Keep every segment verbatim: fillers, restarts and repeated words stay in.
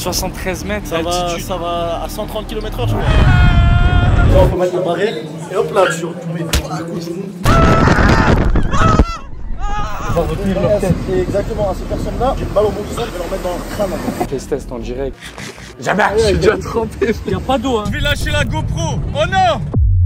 soixante-treize mètres. Ça va, ça va à cent trente kilomètres heure, je crois. Là, on peut mettre la barrière et hop là, tu mets un coup de genou. On va retenir leur tête. Et exactement, à ces personnes-là, j'ai une balle au bout du sol, je vais leur mettre dans le crâne. Test test en direct. Jamais, je suis déjà trempé. Il n'y a pas d'eau. Hein. Je vais lâcher la GoPro. Oh non!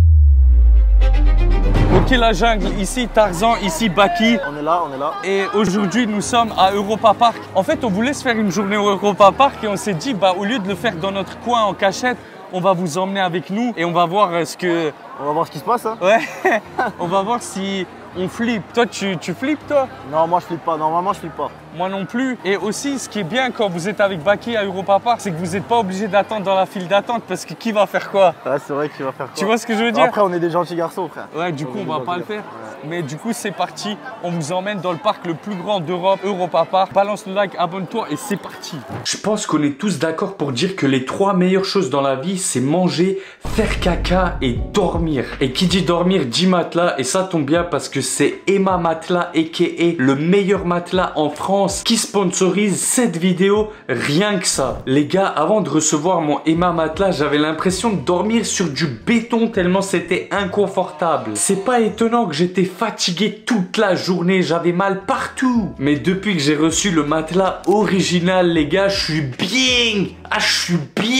Ok la jungle, ici Tarzan, ici Baki. On est là, on est là. Et aujourd'hui nous sommes à Europa Park. En fait on voulait se faire une journée au Europa Park et on s'est dit bah au lieu de le faire dans notre coin en cachette, on va vous emmener avec nous et on va voir ce que... On va voir ce qui se passe hein. Ouais, on va voir si on flippe. Toi tu, tu flippes toi? Non moi je flippe pas, normalement je flippe pas. Moi non plus. Et aussi, ce qui est bien quand vous êtes avec Baki à Europa Park, c'est que vous n'êtes pas obligé d'attendre dans la file d'attente parce que qui va faire quoi? Ouais, c'est vrai qu'il va faire quoi? Tu vois ce que je veux dire? Après, on est des gentils garçons, frère. Ouais, du coup, on, on va pas le faire. Ouais. Mais du coup, c'est parti. On vous emmène dans le parc le plus grand d'Europe, Europa Park. Balance le like, abonne-toi et c'est parti. Je pense qu'on est tous d'accord pour dire que les trois meilleures choses dans la vie, c'est manger, faire caca et dormir. Et qui dit dormir, dit matelas. Et ça tombe bien parce que c'est Emma Matelas, aka le meilleur matelas en France, qui sponsorise cette vidéo, rien que ça. Les gars, avant de recevoir mon Emma Matelas, j'avais l'impression de dormir sur du béton tellement c'était inconfortable. C'est pas étonnant que j'étais fatigué toute la journée, j'avais mal partout. Mais depuis que j'ai reçu le matelas original, les gars, je suis bien. Ah, je suis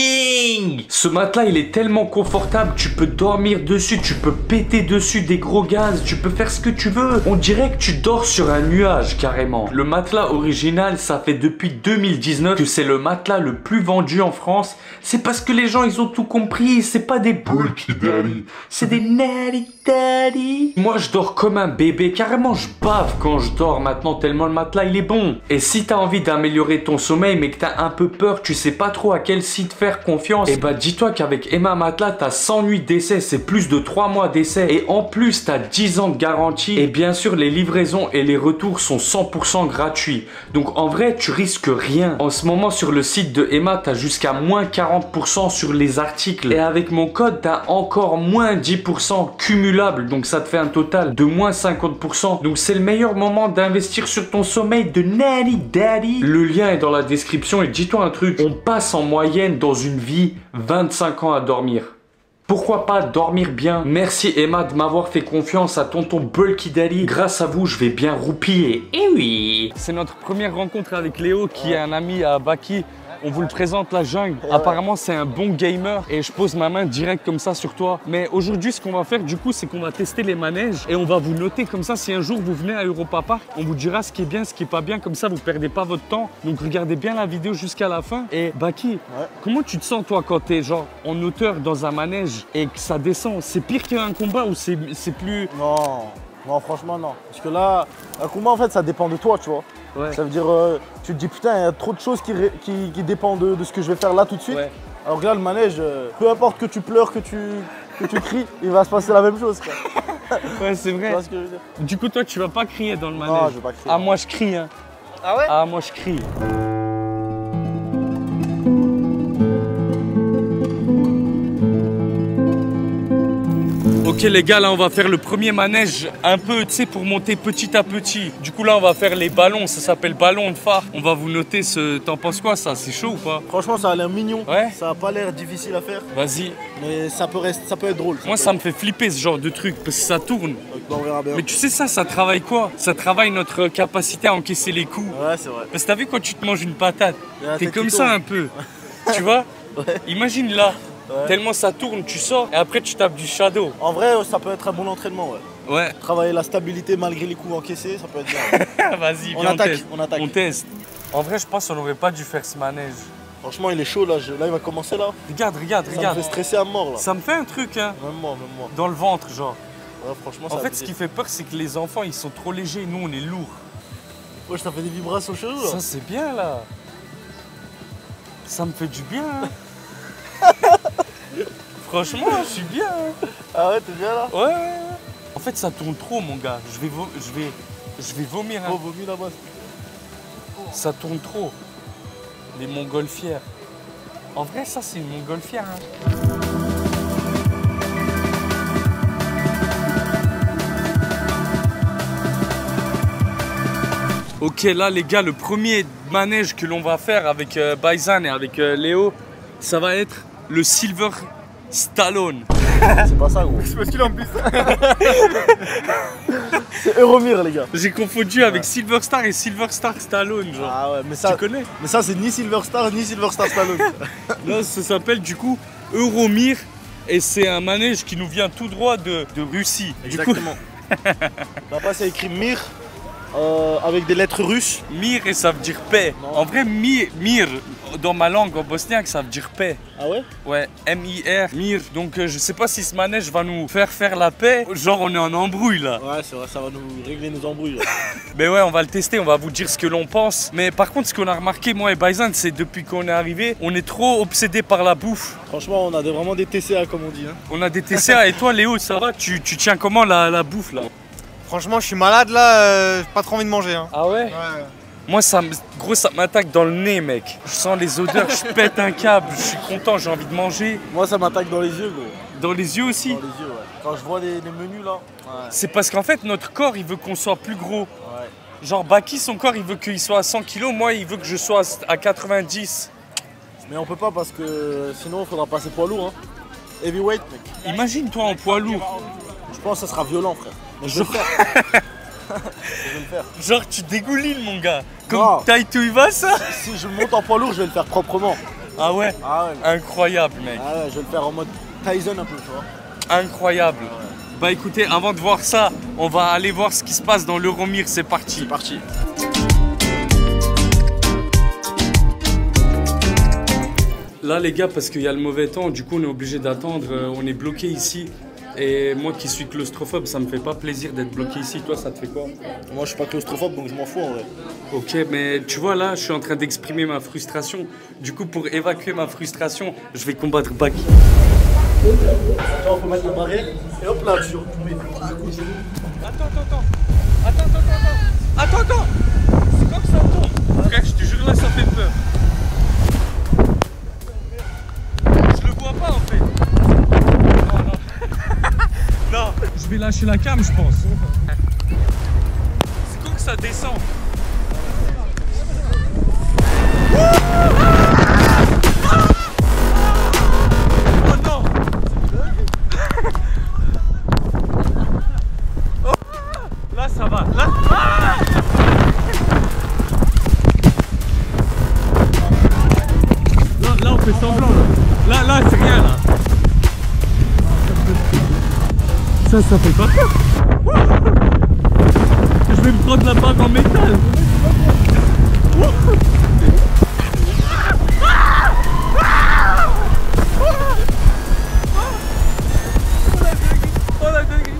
bien. Ce matelas, il est tellement confortable, tu peux dormir dessus, tu peux péter dessus des gros gaz, tu peux faire ce que tu veux. On dirait que tu dors sur un nuage carrément. Le matelas original, ça fait depuis deux mille dix-neuf que c'est le matelas le plus vendu en France. C'est parce que les gens, ils ont tout compris. C'est pas des bulky daddy, c'est des natty daddy. Moi, je dors comme un bébé. Carrément, je bave quand je dors maintenant tellement le matelas, il est bon. Et si t'as envie d'améliorer ton sommeil, mais que t'as un peu peur, tu sais pas trop à quel site faire confiance, et bah dis-toi qu'avec Emma Matelas, t'as cent nuits d'essai, c'est plus de trois mois d'essai. Et en plus, t'as dix ans de garantie. Et bien sûr, les livraisons et les retours sont cent pour cent gratuits. Donc en vrai, tu risques rien. En ce moment, sur le site de Emma, t'as jusqu'à moins quarante pour cent sur les articles. Et avec mon code, t'as encore moins dix pour cent cumulable. Donc ça te fait un total de moins cinquante pour cent. Donc c'est le meilleur moment d'investir sur ton sommeil de Natty Daddy. Le lien est dans la description. Et dis-toi un truc, on passe en moyenne dans une vie vingt-cinq ans à dormir. Pourquoi pas dormir bien? Merci Emma de m'avoir fait confiance à tonton Bulky Daddy. Grâce à vous, je vais bien roupiller. Eh oui! C'est notre première rencontre avec Léo qui ouais. est un ami à Baki. On vous le présente, la jungle. Ouais. Apparemment, c'est un bon gamer et je pose ma main direct comme ça sur toi. Mais aujourd'hui, ce qu'on va faire, du coup, c'est qu'on va tester les manèges et on va vous noter comme ça. Si un jour vous venez à Europa Park, on vous dira ce qui est bien, ce qui est pas bien. Comme ça, vous perdez pas votre temps. Donc, regardez bien la vidéo jusqu'à la fin. Et Baki, ouais. comment tu te sens, toi, quand t'es genre en hauteur dans un manège et que ça descend? C'est pire qu'un combat ou c'est plus... Non, non, franchement, non. Parce que là, un combat, en fait, ça dépend de toi, tu vois. Ouais. Ça veut dire, euh, tu te dis putain, il y a trop de choses qui, qui, qui dépendent de, de ce que je vais faire là tout de suite. Ouais. Alors que là, le manège, euh, peu importe que tu pleures, que tu, que tu cries, il va se passer la même chose. Quoi. Ouais, c'est vrai. Tu vois ce que je veux dire? Du coup, toi, tu vas pas crier dans le manège? Non, je vais pas crier. Ah, moi, je crie. Hein. Ah ouais? Ah, moi, je crie. Ok les gars, là on va faire le premier manège un peu, tu sais, pour monter petit à petit. Du coup là on va faire les ballons, ça s'appelle ballon de phare. On va vous noter ce... T'en penses quoi ça? C'est chaud ou pas? Franchement ça a l'air mignon, ouais. Ça a pas l'air difficile à faire. Vas-y. Mais ça peut, rester, ça peut être drôle. Ça Moi ça me fait flipper ce genre de truc parce que ça tourne. Bon, on verra bien. Mais tu sais ça, ça travaille quoi? Ça travaille notre capacité à encaisser les coups. Ouais c'est vrai. Parce que t'as vu quand tu te manges une patate, t'es comme ça tombe. un peu. Tu vois? Ouais. Imagine là. Ouais. Tellement ça tourne, tu sors et après tu tapes du shadow. En vrai, ça peut être un bon entraînement, ouais. Ouais. Travailler la stabilité malgré les coups encaissés, ça peut être bien. Vas-y, on, viens, attaque, on teste. on attaque. On teste. En vrai, je pense qu'on n'aurait pas dû faire ce manège. Franchement, il est chaud là. Je... Là, il va commencer là. Regarde, regarde, ça regarde. Ça me fait stresser à mort là. Ça me fait un truc, hein. Même moi, même moi. Dans le ventre, genre. Ouais, franchement, en fait, ce qui fait peur, c'est que les enfants, ils sont trop légers. Nous, on est lourds. Ouais, ça fait des vibrations chelou là. Ça, c'est bien là. Ça me fait du bien. Hein. Franchement, je suis bien. Hein. Ah ouais, t'es bien là? Ouais, ouais, ouais. En fait, ça tourne trop, mon gars. Je vais, vo je vais, je vais vomir. Hein. Oh, vomis là-bas. Ça tourne trop. Les montgolfières. En vrai, ça, c'est une montgolfière. Hein. Ok, là les gars, le premier manège que l'on va faire avec euh, Baizan et avec euh, Léo, ça va être le Silver Stallone. C'est pas ça, gros. C'est parce qu'il est en plus. C'est Euromir, les gars. J'ai confondu avec ouais. Silver Star et Silver Star Stallone, genre. Ah ouais, mais ça. Tu connais? Mais ça, c'est ni Silver Star ni Silver Star Stallone. Là, ça s'appelle du coup Euromir et c'est un manège qui nous vient tout droit de, de Russie. Exactement. Là-bas, c'est écrit Mir. Euh, avec des lettres russes. Mir et ça veut dire paix. Non. En vrai, mir, mir, dans ma langue en bosniaque, ça veut dire paix. Ah ouais? Ouais, M I R, mir. Donc euh, je sais pas si ce manège va nous faire faire la paix. Genre on est en embrouille là. Ouais, c'est vrai, ça va nous régler nos embrouilles là. Mais ouais, on va le tester, on va vous dire ce que l'on pense. Mais par contre, ce qu'on a remarqué, moi et Baizan, c'est depuis qu'on est arrivé, on est trop obsédé par la bouffe. Franchement, on a des, vraiment des T C A comme on dit. Hein. On a des T C A. Et toi Léo, ça va? tu, tu tiens comment la, la bouffe là? Franchement, je suis malade là, euh, pas trop envie de manger. Hein. Ah ouais, ouais. Moi, ça, gros, ça m'attaque dans le nez, mec. Je sens les odeurs, je pète un câble, je suis content, j'ai envie de manger. Moi, ça m'attaque dans les yeux, gros. Dans les yeux aussi? Dans les yeux, ouais. Quand je vois les, les menus là. Ouais. C'est parce qu'en fait, notre corps, il veut qu'on soit plus gros. Ouais. Genre, Baki, son corps, il veut qu'il soit à cent kilos, moi, il veut que je sois à quatre-vingt-dix. Mais on peut pas parce que sinon, il faudra passer poids lourd. Hein. Heavyweight, mec. Imagine-toi en poids lourd. Je pense que ça sera violent, frère. Mais je vais le faire. Je vais le faire. Genre tu dégoulines mon gars. Comme Taito Ivasa. Si, si je monte en poids lourd, je vais le faire proprement. Ah ouais, ah ouais incroyable mec. Ah ouais, je vais le faire en mode Tyson un peu, tu vois. Incroyable. Ouais. Bah écoutez, avant de voir ça, on va aller voir ce qui se passe dans l'Euromir, c'est parti. C'est parti. Là les gars, parce qu'il y a le mauvais temps, du coup on est obligé d'attendre, on est bloqué ici. Et moi qui suis claustrophobe, ça me fait pas plaisir d'être bloqué ici. Toi, ça te fait quoi? Moi, je suis pas claustrophobe, donc je m'en fous en vrai. Ok, mais tu vois là, je suis en train d'exprimer ma frustration. Du coup, pour évacuer ma frustration, je vais combattre Baki. On peut mettre la barrière et hop là, tu remets. Attends, attends, attends. Attends, attends, attends. Attends, attends. C'est quoi que ça tombe? Frère, je te jure, là, ça fait peur. Je le vois pas en fait. Non, je vais lâcher la cam, je pense. C'est quoi que ça descend? Oh non! Oh. Là, ça va. Là, ah là, là, on fait semblant. Là, là, là c'est rien là. Ça, ça fait pas peur. Je vais me prendre la barre en métal. Oh la dinguerie.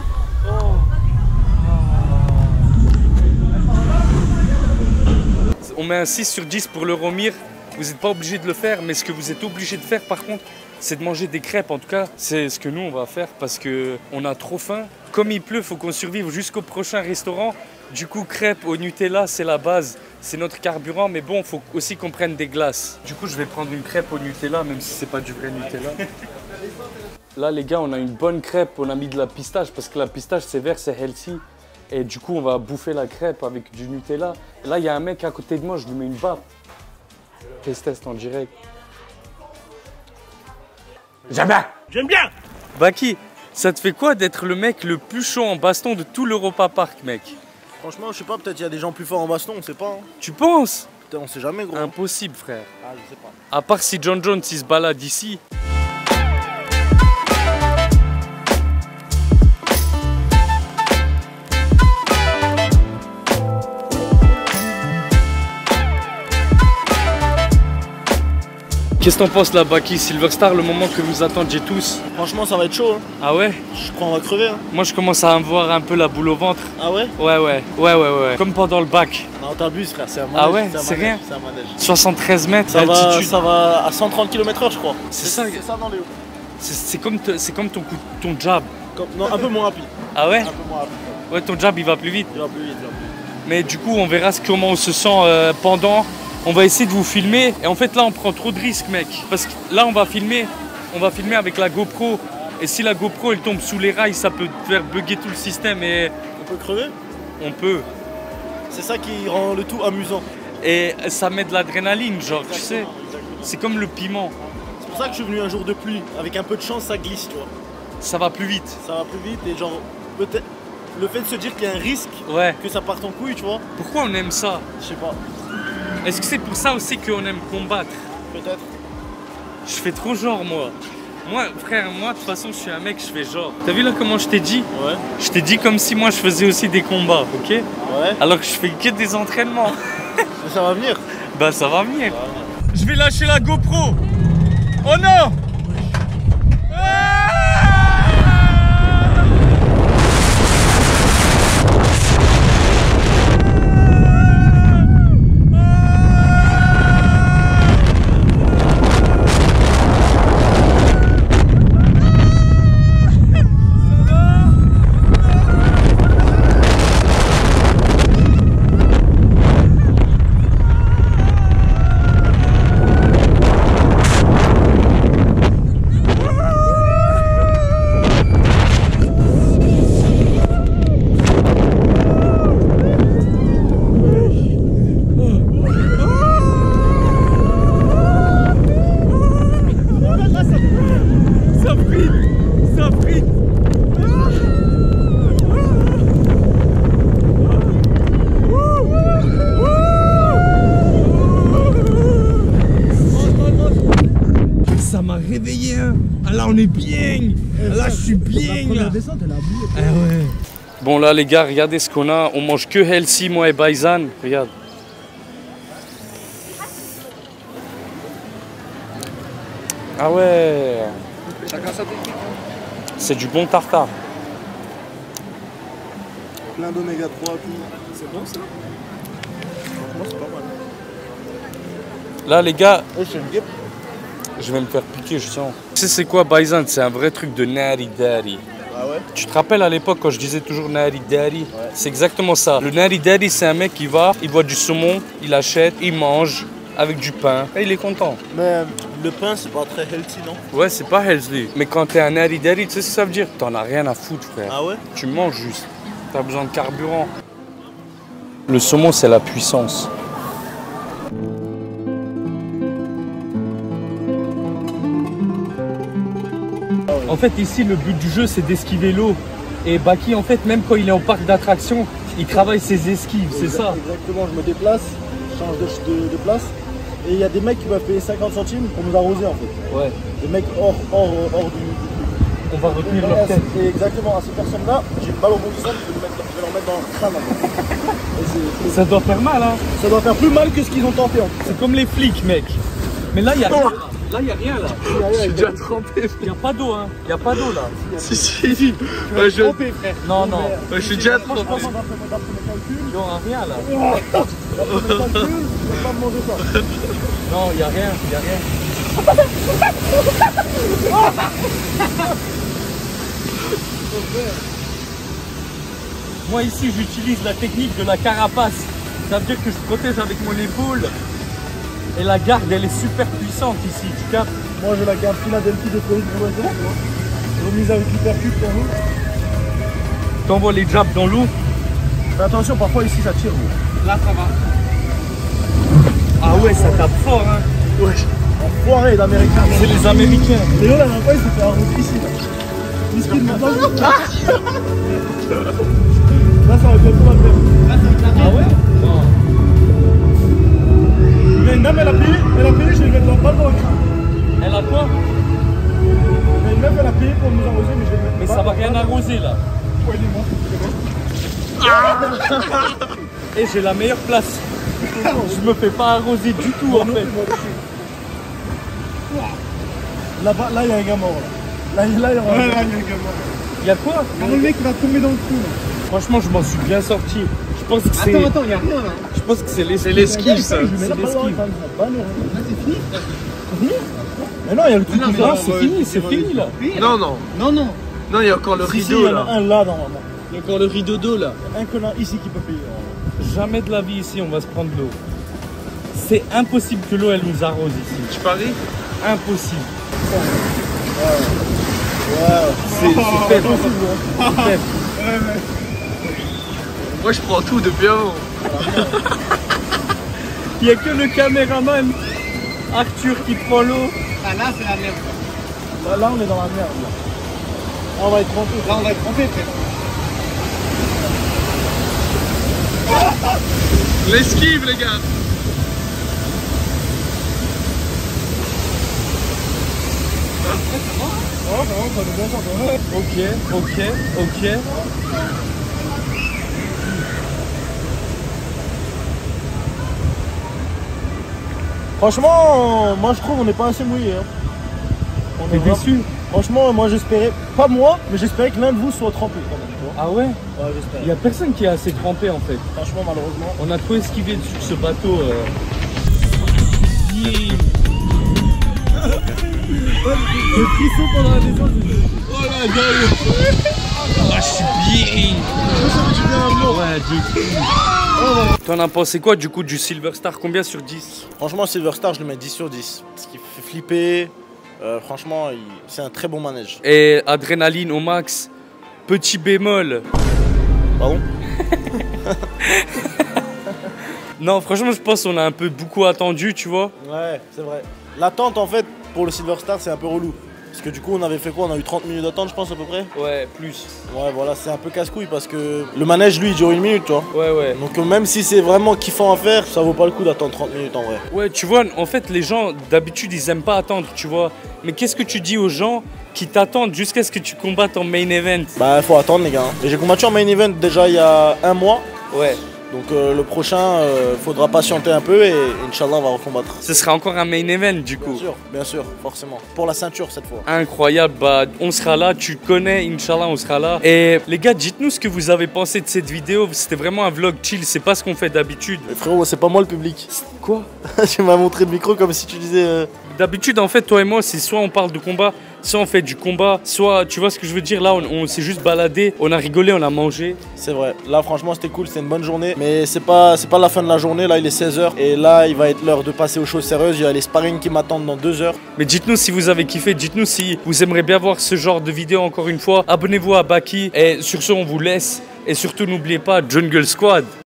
On met un six sur dix pour l'Euromir. Vous n'êtes pas obligé de le faire, mais ce que vous êtes obligé de faire par contre, c'est de manger des crêpes. En tout cas, c'est ce que nous on va faire parce qu'on a trop faim. Comme il pleut, il faut qu'on survive jusqu'au prochain restaurant. Du coup, crêpes au Nutella, c'est la base. C'est notre carburant, mais bon, il faut aussi qu'on prenne des glaces. Du coup, je vais prendre une crêpe au Nutella, même si c'est pas du vrai Nutella. Là, les gars, on a une bonne crêpe. On a mis de la pistache parce que la pistache, c'est vert, c'est healthy. Et du coup, on va bouffer la crêpe avec du Nutella. Et là, il y a un mec à côté de moi, je lui mets une baffe. Test test en direct. J'aime bien. J'aime bien. Baki, ça te fait quoi d'être le mec le plus chaud en baston de tout l'Europa Park, mec? Franchement, je sais pas, peut-être il y a des gens plus forts en baston, on sait pas. Hein. Tu penses? Putain, on sait jamais, gros. Impossible, frère. Ah, je sais pas. À part si John Jones, il se balade ici. Qu'est-ce que t'en penses là, Baki? Silver Star, le moment que vous attendiez tous? Franchement, ça va être chaud. Hein. Ah ouais? Je crois qu'on va crever. Hein. Moi, je commence à avoir un peu la boule au ventre. Ah ouais? Ouais, ouais, ouais, ouais, ouais. Comme pendant le bac. Non, t'abuses, frère, c'est un manège. Ah ouais? C'est rien? C'est un manège. soixante-treize mètres d'altitude. Ça va à cent trente kilomètres heure, je crois. C'est ça, c'est ça dans les hauts. C'est comme, comme ton, coup, ton jab. Comme, non, un peu moins rapide. Ah ouais? Un peu moins rapide. Ouais, ton jab, il va plus vite. Il va plus vite, il va plus vite. Mais du coup, on verra comment on se sent euh, pendant. On va essayer de vous filmer. Et en fait, là, on prend trop de risques, mec. Parce que là, on va filmer. On va filmer avec la GoPro. Et si la GoPro, elle tombe sous les rails, ça peut faire bugger tout le système. Et on peut crever? On peut. C'est ça qui rend le tout amusant. Et ça met de l'adrénaline, genre, exactement, tu sais. C'est comme le piment. C'est pour ça que je suis venu un jour de pluie. Avec un peu de chance, ça glisse, tu vois. Ça va plus vite. Ça va plus vite et genre, peut-être le fait de se dire qu'il y a un risque ouais. que ça parte en couille, tu vois. Pourquoi on aime ça? Je sais pas. Est-ce que c'est pour ça aussi qu'on aime combattre? Peut-être. Je fais trop genre, moi. Moi, frère, moi, de toute façon, je suis un mec, je fais genre. T'as vu là comment je t'ai dit? Ouais. Je t'ai dit comme si moi, je faisais aussi des combats, ok? Ouais. Alors que je fais que des entraînements. Mais ça va venir. Bah, ça va venir. Ça va venir. Je vais lâcher la GoPro. Oh non! Réveillé, hein. Ah là on est bien. Ah là je suis bien. La descente, elle a oublié. Ah ouais. Bon là les gars, regardez ce qu'on a. On mange que healthy, moi et Baizan. Regarde. Ah ouais. Chacun sa technique. C'est du bon tartare. Plein d'oméga trois, c'est bon ça. Franchement c'est pas mal. Là les gars. Ouais, c'est une guêpe. Je vais me faire piquer, je sens. Tu sais c'est quoi Baizan? C'est un vrai truc de Nari Dari. Ah ouais? Tu te rappelles à l'époque quand je disais toujours Nari Dari? Ouais. C'est exactement ça. Le Nari Dari, c'est un mec qui va, il voit du saumon, il achète, il mange avec du pain et il est content. Mais le pain c'est pas très healthy, non? Ouais, c'est pas healthy. Mais quand t'es un Nari Dari, tu sais ce que ça veut dire? T'en as rien à foutre, frère. Ah ouais? Tu manges juste. T'as besoin de carburant. Le saumon, c'est la puissance. En fait, ici, le but du jeu, c'est d'esquiver l'eau. Et Baki, en fait, même quand il est en parc d'attractions, il travaille ses esquives, c'est ça? Exactement, je me déplace, je change de, de, de place. Et il y a des mecs qui m'ont payé cinquante centimes pour nous arroser, en fait. Ouais. Des mecs hors, hors, hors du, du truc. On va retenir leur tête. Et exactement, à ces personnes-là, j'ai une balle au bon sens, je vais leur mettre dans le crâne. Et c'est, ça doit faire mal, hein? Ça doit faire plus mal que ce qu'ils ont tenté, en fait. C'est comme les flics, mec. Mais là, il y a... Là, il n'y a rien là. Je suis déjà trempé. Il n'y a pas d'eau, hein. Il n'y a pas d'eau là. Si, si, si. Ouais, je... trempé, frère. Non, non. Ouais, je suis déjà trempé. Je pense qu'on va faire il n'y aura rien là. D'après mes calculs, je ne vais pas me manger ça. Non, il n'y a rien. Il n'y a rien. Moi ici, j'utilise la technique de la carapace. Ça veut dire que je protège avec mon épaule. Et la garde, elle est super puissante ici, tu captes? Moi, j'ai la garde Philadelphie de Floride pour le remise avec l'hypercube dans l'eau. T'envoies les jabs dans l'eau. Fais attention, parfois ici, ça tire. Là, ça va. Ah ouais, ça tape fort, hein. Ouais. Enfoiré d'Américains. C'est les Américains. Léo, la dernière fois, il s'est fait arroser ici. Là, ça va bientôt la faire. Ah ouais? Non. Mais une meuf, elle a payé, elle a payé, je l'ai mis dans le bal dans le crâne. Elle a quoi? Mais une meuf, elle a payé pour nous arroser, mais je l'ai mis. Mais ça va rien arroser là. Ouais, il est mort. Et j'ai la meilleure place. Je me fais pas arroser du tout en fait. Là-bas, là, il y a un gars mort. Là, là, il y a un gars mort. Il y a quoi? Le mec qui va tomber dans le trou. Franchement, je m'en suis bien sorti. Je pense que c'est. Attends, attends, il y a rien là. Je pense que c'est l'esquive ça. C'est l'esquive. Là, c'est fini? C'est fini? Mais non, il y a le truc non, non, c'est fini, c'est fini là. Non, non. Non, non. Non, il y a encore le rideau il y en là. a un là normalement. Il y a encore le rideau d'eau là. Un connard ici qui peut payer. Jamais de la vie ici on va se prendre l'eau. C'est impossible que l'eau elle nous arrose ici. Tu paries? Impossible. Ouais. Ouais. C'est faible. C'est faible. Moi je prends tout depuis avant. Il n'y a que le caméraman Arthur qui prend l'eau. Ah là c'est la merde. Là, là on est dans la merde. Là, là on va être trompé. Là on va être trompé peut-être. L'esquive les gars. Oh, non, ça nous donne ça. Ok, ok, ok. Franchement, moi je trouve on n'est pas assez mouillé. Hein. On T'es est vraiment- déçu? Franchement, moi j'espérais, pas moi, mais j'espérais que l'un de vous soit trempé quand même. Tu vois. Ah ouais? Ouais, j'espère. Il n'y a personne qui est assez trempé en fait. Franchement, malheureusement. On a trop esquivé dessus de ce bateau. Euh... Le frisson pendant la descente. Oh la gueule. Ah, je suis bien. Ouais, dis. T'en as pensé quoi du coup du Silver Star? Combien sur dix? Franchement, Silver Star, je le mets dix sur dix. Parce qu'il fait flipper. Euh, franchement, il- c'est un très bon manège. Et adrénaline au max. Petit bémol. Pardon? Non, franchement, je pense qu'on a un peu beaucoup attendu, tu vois. Ouais, c'est vrai. L'attente, en fait, pour le Silver Star, c'est un peu relou. Parce que du coup, on avait fait quoi? On a eu trente minutes d'attente, je pense, à peu près. Ouais, plus. Ouais, voilà, c'est un peu casse-couille parce que le manège, lui, il dure une minute, tu vois. Ouais, ouais. Donc, euh, même si c'est vraiment kiffant à faire, ça vaut pas le coup d'attendre trente minutes en vrai. Ouais, tu vois, en fait, les gens, d'habitude, ils aiment pas attendre, tu vois. Mais qu'est-ce que tu dis aux gens qui t'attendent jusqu'à ce que tu combattes en main event? Bah, faut attendre, les gars. Et j'ai combattu en main event déjà il y a un mois. Ouais. Donc, euh, le prochain, euh, faudra patienter un peu et Inch'Allah, on va recombattre. Ce sera encore un main event, du Bien coup. sûr, bien sûr, forcément. Pour la ceinture cette fois. Incroyable, bah on sera là, tu connais, Inch'Allah on sera là. Et les gars, dites-nous ce que vous avez pensé de cette vidéo, c'était vraiment un vlog chill, c'est pas ce qu'on fait d'habitude. Mais frérot, c'est pas moi le public. Quoi? Tu m'as montré le micro comme si tu disais... euh, D'habitude en fait toi et moi c'est soit on parle de combat, soit on fait du combat, soit tu vois ce que je veux dire, là on, on s'est juste baladé, on a rigolé, on a mangé. C'est vrai. Là, franchement, c'était cool, c'était une bonne journée. Mais c'est pas, c'est pas la fin de la journée. Là, il est seize heures. Et là, il va être l'heure de passer aux choses sérieuses. Il y a les sparring qui m'attendent dans deux heures. Mais dites-nous si vous avez kiffé, dites-nous si vous aimeriez bien voir ce genre de vidéo encore une fois. Abonnez-vous à Baki et sur ce on vous laisse. Et surtout n'oubliez pas Jungle Squad.